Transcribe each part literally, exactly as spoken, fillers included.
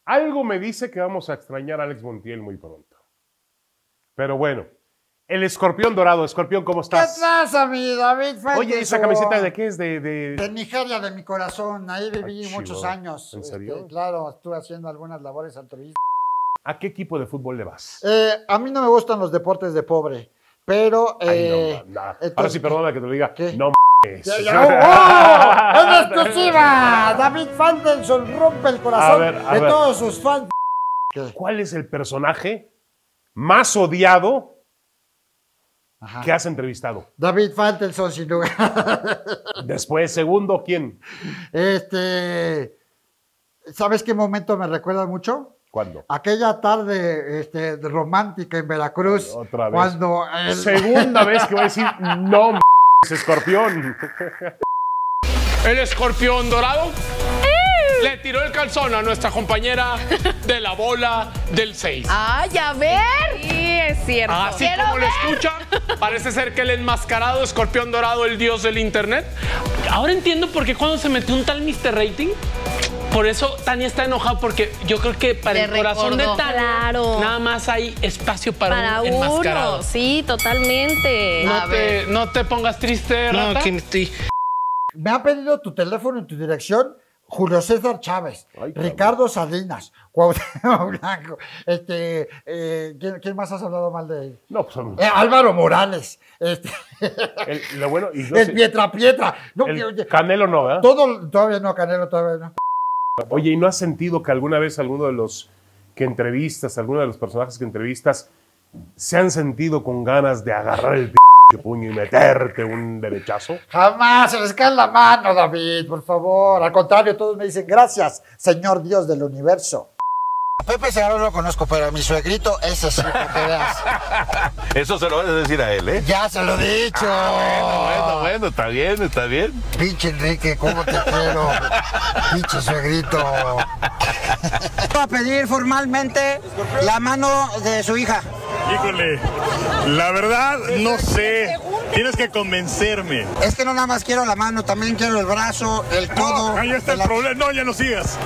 Algo me dice que vamos a extrañar a Alex Montiel muy pronto. Pero bueno, el Escorpión Dorado. Escorpión, ¿cómo estás? ¿Qué pasa, mi David Faitelson? Oye, ¿esa camiseta de qué es? De, de... de Nigeria, de mi corazón. Ahí viví Ah, muchos chivo. años. ¿En serio? Este, claro, estuve haciendo algunas labores altruistas. ¿A qué equipo de fútbol le vas? Eh, a mí no me gustan los deportes de pobre, pero... Eh, Ay, no, no. entonces- Ahora sí, perdona que te lo diga. ¿Qué? No m***es. Ya, ya, ¡oh! ¡En exclusiva! David Faitelson rompe el corazón A ver, a de ver. todos sus fans. ¿Qué? ¿Cuál es el personaje más odiado Ajá. que has entrevistado? David Faitelson, sin lugar. Después, segundo, ¿quién? Este, ¿sabes qué momento me recuerda mucho? ¿Cuándo? Aquella tarde este, romántica en Veracruz. Ay, otra vez. Cuando el- Segunda vez que voy a decir no m***, Escorpión. El Escorpión Dorado le tiró el calzón a nuestra compañera de la bola del seis. ¡Ay, a ver! Sí, es cierto. Así Quiero como lo ver. escucha, parece ser que el enmascarado Escorpión Dorado, el dios del internet. Ahora entiendo por qué cuando se metió un tal mister Rating, por eso Tania está enojada, porque yo creo que para Le el corazón recordó. de Tania Claro. nada más hay espacio para, Para un enmascarado. uno, sí, totalmente. No A te, ver. no te pongas triste, No, rata. que me estoy... me ha pedido tu teléfono y tu dirección Julio César Chávez, Ay, cabrón. Ricardo Salinas, Cuauhtémoc Blanco, este, eh, ¿quién, quién más has hablado mal de él? No, pues Eh, Álvaro Morales, este, el- lo bueno. Y yo el sé- Pietra Pietra, no, el que- oye, Canelo no, ¿verdad? todo, todavía no, Canelo, todavía no. Oye, ¿y no has sentido que alguna vez alguno de los que entrevistas, alguno de los personajes que entrevistas, se han sentido con ganas de agarrar el p puño y meterte un derechazo? Jamás se les cae la mano, David, por favor. Al contrario, todos me dicen, gracias, Señor Dios del universo. A Pepe Segarra no lo conozco, pero a mi suegrito, ese sí, para que veas. Eso se lo vas a decir a él, ¿eh? Ya se lo he dicho. Bueno, bueno, está bien, está bien. Pinche Enrique, ¿cómo te quiero? Pinche suegrito. Va a pedir formalmente la mano de su hija. Híjole, la verdad no sé. Tienes que convencerme. Es que no nada más quiero la mano, también quiero el brazo, el codo. Ahí está el la- problema. No, ya no sigas.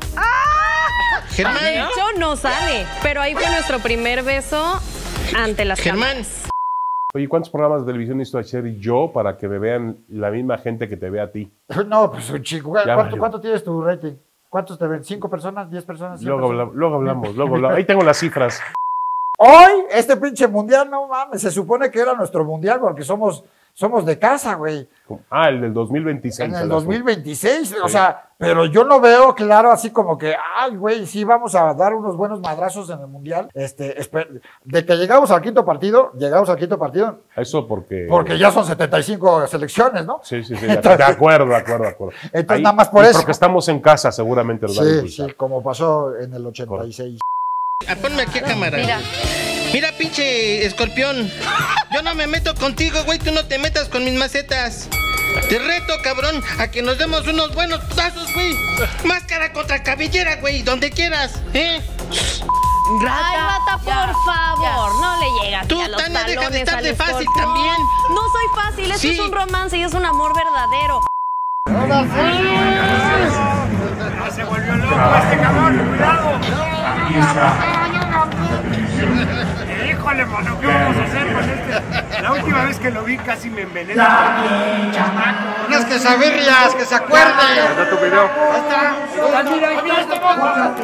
Germán, De hecho, no sale. Pero ahí fue nuestro primer beso ante las Germán. cámaras. Oye, ¿cuántos programas de televisión necesito hacer yo para que me vean la misma gente que te ve a ti? No, pues un chico. Ya ¿Cuánto, valió. cuánto tienes tu rating? ¿Cuántos te ven? ¿Cinco personas? ¿Diez personas? ¿Cien Luego, personas? habla- luego hablamos, luego hablamos. Ahí tengo las cifras. Hoy, este pinche mundial, no mames, se supone que era nuestro mundial porque somos, somos de casa, güey. Ah, el del dos mil veintiséis. En el el dos mil veintiséis, o Sí. sea, pero yo no veo claro así como que, ay, güey, sí vamos a dar unos buenos madrazos en el mundial. Este, esper- de que llegamos al quinto partido, llegamos al quinto partido, Eso porque... porque ya son setenta y cinco selecciones, ¿no? Sí, sí, sí. De, de acuerdo, de acuerdo, de acuerdo. Entonces, nada más por y eso. Porque estamos en casa, seguramente nos van a Sí, impulsar. sí, como pasó en el ochenta y seis. ah, ponme aquí a cámara. Mira. Mira, pinche escorpión. Yo no me meto contigo, güey. Tú no te metas con mis macetas. Te reto, cabrón, a que nos demos unos buenos putazos, güey. Máscara contra cabellera, güey. Donde quieras, ¿eh? Ay, Rata, por favor, no le llegas Tú, ni a los Tania, deja de talones estar al de fácil escorpión. también. No soy fácil, esto Sí. es un romance y es un amor verdadero. Se volvió loco este cabrón. Cuidado. Híjole, mano, ¿qué vamos a hacer con este? La última vez que lo vi casi me envenené. Unas quesabirrias, que se acuerden. ¿Está tu video? Ahí está. Mira, ahí está.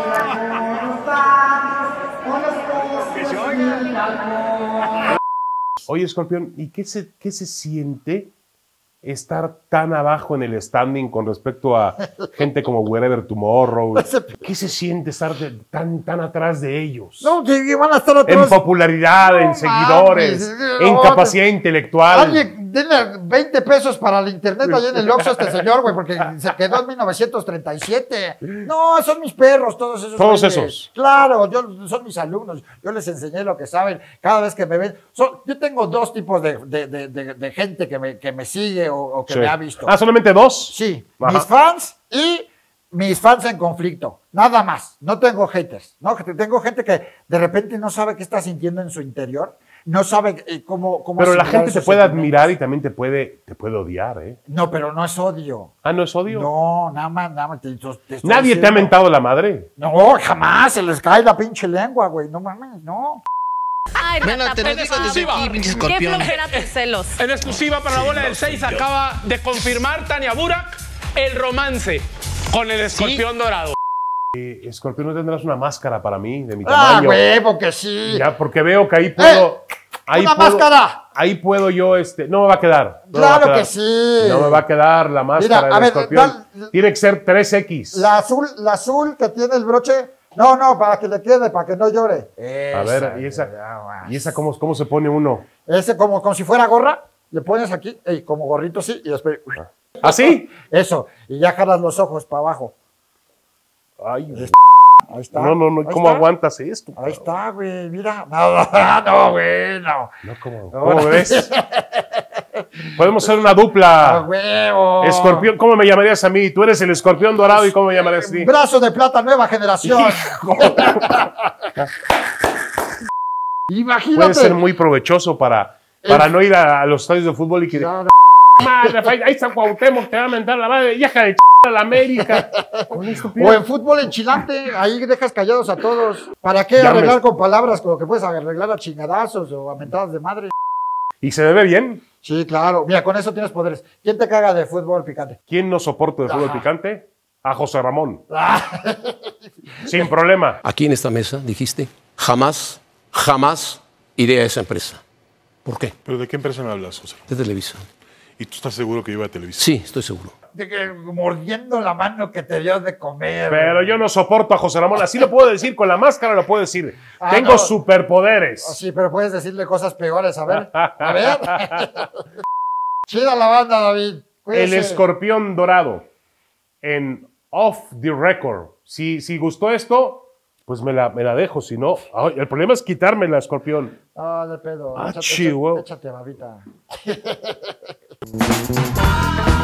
Que se oiga. Oye, Escorpión, ¿y qué se, qué se siente estar tan abajo en el standing con respecto a gente como Wherever Tomorrow? ¿Qué se siente estar de- tan, tan atrás de ellos? No, que van a estar En atrás. popularidad, en No seguidores, mames, en no, capacidad intelectual. Alguien, denle veinte pesos para el internet allá en el Oxxo a este señor, güey, porque se quedó en mil novecientos treinta y siete. No, son mis perros, todos esos. Todos güeyes. esos. Claro, yo, son mis alumnos. Yo les enseñé lo que saben cada vez que me ven. Son- yo tengo dos tipos de, de- de- de- de gente que me, que me sigue o, o que Sí. me ha visto. Ah, ¿solamente dos? Sí, Ajá. mis fans y mis fans en conflicto. Nada más. No tengo haters, ¿no? Que Tengo gente que de repente no sabe qué está sintiendo en su interior. no sabe eh, cómo, cómo Pero la asimilar gente te esos puede sentimientos. admirar y también te puede, te puede odiar, ¿eh? No, pero no es odio. Ah, ¿no es odio? No, nada más, nada más. Te, te estoy ¿Nadie te ha diciendo- mentado la madre? No, jamás, se les cae la pinche lengua, güey. No mames, no. Ay, Bueno, Rata, te lo por digo favor. desde aquí, pinche Qué escorpión. flojera tus celos. En exclusiva para la bola del seis acaba de confirmar Tania Burak el romance con el escorpión dorado. Eh, Escorpión, ¿no tendrás una máscara para mí, de mi Ah, tamaño? güey, porque sí. Ya, porque veo que ahí puedo... ahí ¡Una puedo- máscara! Ahí puedo yo, este... No me va a quedar. no me va a Claro quedar. que sí. No me va a quedar la máscara Mira, a del ver, escorpión. da- Tiene que ser tres equis. La azul, la azul que tiene el broche. No, no, para que le quede, para que no llore. A ver, ¿y esa, ¿y esa cómo, cómo se pone uno? Ese como, como si fuera gorra, le pones aquí, ey, como gorrito así, y después. ¿Así? Eso, y ya jalas los ojos para abajo. Ay, Ahí está. no, no, no. Ahí ¿Cómo está. aguantas esto? Ahí está, güey, mira. No, no, güey, no. No, ¿cómo, No, cómo no. ves? Podemos ser una ¡A dupla. huevo! Escorpión, ¿cómo me llamarías a mí? Tú eres el escorpión dorado y ¿cómo me llamarías a ti? Brazo de plata, nueva generación. Imagínate. Puede ser muy provechoso para, para no ir a, a los estadios de fútbol y que... No, no. Madre, ahí está Cuauhtémoc, te va a mentar la madre, deja de ch... a la América. Con esto, O en fútbol enchilante, ahí dejas callados a todos. ¿Para qué Ya arreglar me- con palabras con lo que puedes arreglar a chingadazos o a mentadas de madre? ¿Y se ve bien? Sí, claro. Mira, con eso tienes poderes. ¿Quién te caga de fútbol picante? ¿Quién no soporta de fútbol Ajá. picante? A José Ramón. Sin problema. Aquí en esta mesa dijiste, jamás, jamás iré a esa empresa. ¿Por qué? ¿Pero de qué empresa me hablas, José? De Televisa. ¿Y tú estás seguro que iba a Televisa? Sí, estoy seguro. De que mordiendo la mano que te dio de comer. Pero yo no soporto a José Ramón. Así lo puedo decir, con la máscara lo puedo decir. Ah, Tengo no. superpoderes. Oh, sí, pero puedes decirle cosas peores. A ver. A ver. Chida la banda, David. El Cuídese. escorpión dorado en Off the Record. Si, si gustó esto, pues me la, me la dejo. Si no, ay, el problema es quitármela, escorpión. Ah, de pedo. Ah, Échate, chihuahua. échate, échate babita.